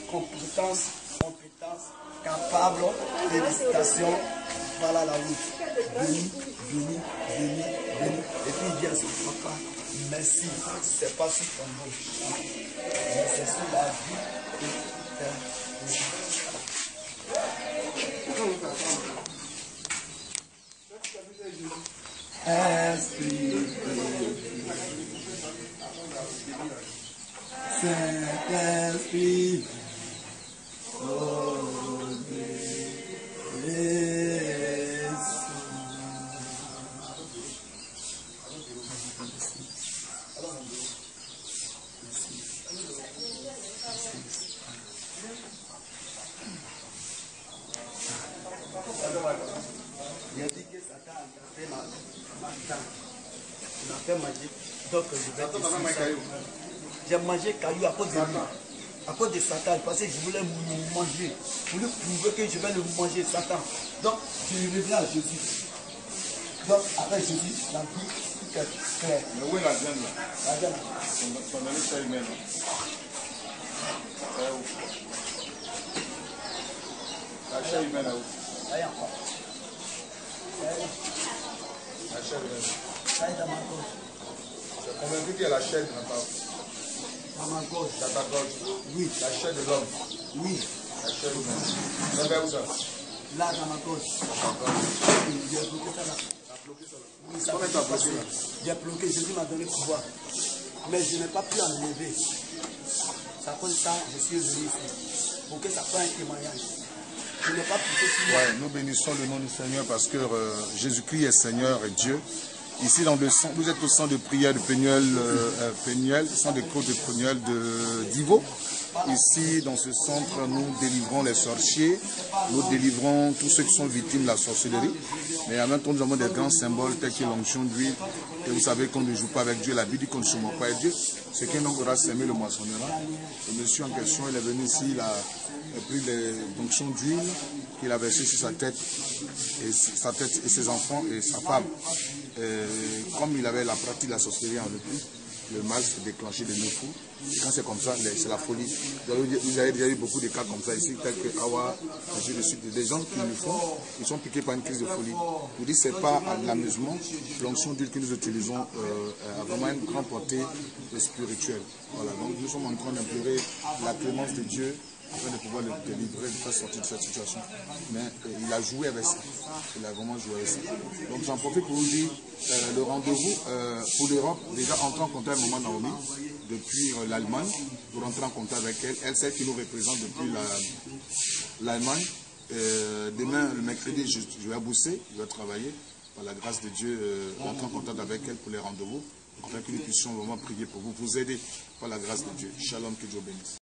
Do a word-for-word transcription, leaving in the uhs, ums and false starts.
compétence, compétence, capable, félicitations, voilà la route. Béni, béni, béni, béni. Et puis il dit à son papa, merci, c'est pas sur ton nom, mais c'est sur la vie éternelle. Esprit, Saint-Esprit, oh il a dit que Satan a tapé ma, ma dent. Il m'a fait manger. Donc je vais te j'ai mangé caillou à cause de lui. À cause de Satan, parce que je voulais me manger. Je voulais prouver que je vais le manger, Satan. Donc je reviens à Jésus. Donc après Jésus, la vie est claire. Mais où est la viande là? La viande. Son ami chair humaine. C'est où? La chair humaine là où? Là, il y a encore. La chair humaine. Ça est dans ma gauche. Tu es convaincu qu'il y a la chair dans ta Dans ma gauche. Dans ta gorge? Oui. La chair de l'homme? Oui. La chair humaine. C'est vers où ça? Là, dans ma gauche. J'ai bloqué ça là. Tu as bloqué ça là? Oui, ça Comment tu as bloqué là? J'ai bloqué, Jésus m'a donné le pouvoir. Mais je n'ai pas pu enlever. C'est à cause de ça je suis venu ici. Pour que ça soit un témoignage. Je n'ai pas poussé sur moi. Ouais, nous bénissons le nom du Seigneur parce que euh, Jésus-Christ est Seigneur et Dieu. Ici, dans le sang, vous êtes au centre de prière de Pénuel, euh, Pénuel, centre de côte de Pénuel de d'Ivo. Ici, dans ce centre, nous délivrons les sorciers, nous délivrons tous ceux qui sont victimes de la sorcellerie. Mais en même temps, nous avons des grands symboles tels que l'onction d'huile. Et vous savez qu'on ne joue pas avec Dieu. La Bible dit qu'on ne se moque pas avec Dieu. Ce qu'un homme aura semé, le moissonnera. Le monsieur en question, il est venu ici, il a pris l'onction d'huile qu'il a versé sur sa tête, et sa tête et ses enfants et sa femme. Et comme il avait la pratique de la sorcellerie en lui, le mal s'est déclenché de neuf fous. Et quand c'est comme ça, c'est la folie. Vous avez déjà eu beaucoup de cas comme ça ici, tels que Awa, ainsi de suite. Des gens qui le font, ils sont piqués par une crise de folie. Vous dites que ce n'est pas à l'amusement. L'onction d'huile que nous utilisons euh, a vraiment une grande portée spirituelle. Voilà, donc nous sommes en train d'implorer la clémence de Dieu afin de pouvoir le délivrer, de faire sortir de cette situation. Mais euh, il a joué avec ça. Il a vraiment joué avec ça. Donc j'en profite pour vous dire euh, le rendez-vous euh, pour l'Europe. Déjà entrer en contact avec Maman Naomi depuis euh, l'Allemagne, pour rentrer en contact avec elle. Elle, celle qui nous représente depuis l'Allemagne. La, euh, demain, le mercredi, je, je vais à Boussé, je vais travailler. Par la grâce de Dieu, euh, rentrer en contact avec elle pour les rendez-vous, afin que nous puissions vraiment prier pour vous, vous aider par la grâce de Dieu. Shalom, que Dieu bénisse.